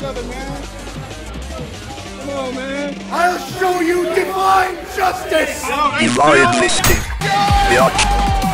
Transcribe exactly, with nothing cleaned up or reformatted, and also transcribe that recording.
other, man. Come on, man. I'll show you divine justice! You are enlisted. The